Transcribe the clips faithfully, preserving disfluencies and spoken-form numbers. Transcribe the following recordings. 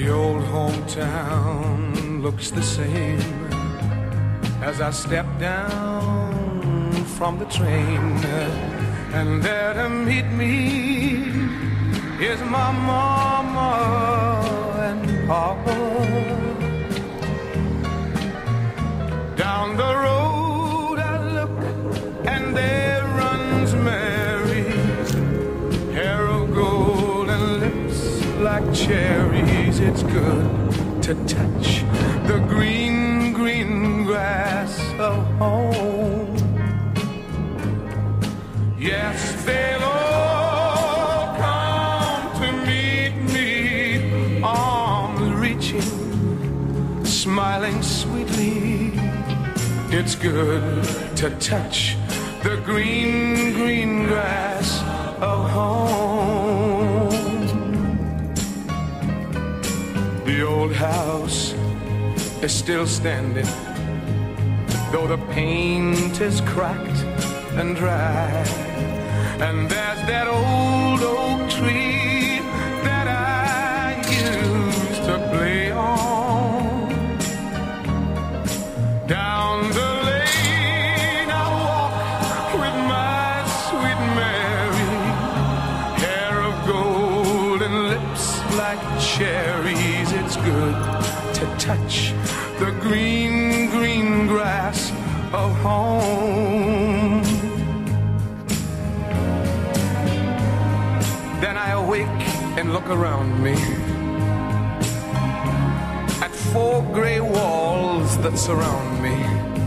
The old hometown looks the same as I step down from the train, and there to meet me is my mama and papa. Down the road I look, and there runs Mary, hair of gold and lips like cherries. It's good to touch the green, green grass of home. Yes, they'll all come to meet me, arms reaching, smiling sweetly. It's good to touch the green, green grass of home. The old house is still standing, though the paint is cracked and dry. And there's that old oak tree that I used to play on. Down the lane I walk with my sweet Mary, hair of gold and lips like cherries. It's good to touch the green, green grass of home. Then I awake and look around me at four gray walls that surround me,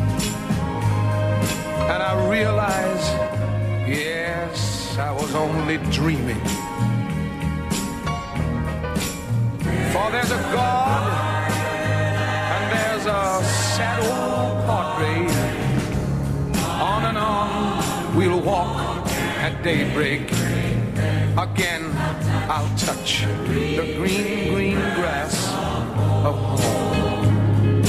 and I realize, yes, I was only dreaming. For there's a God and there's a sad old portrait. On and on we'll walk at daybreak. Again I'll touch the green, green grass of home.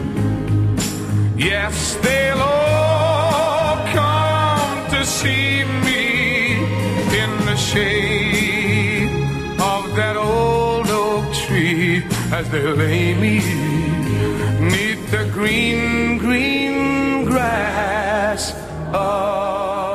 Yes, they'll all come to see me in the shade of that old oak tree, as they lay me neath the green, green grass of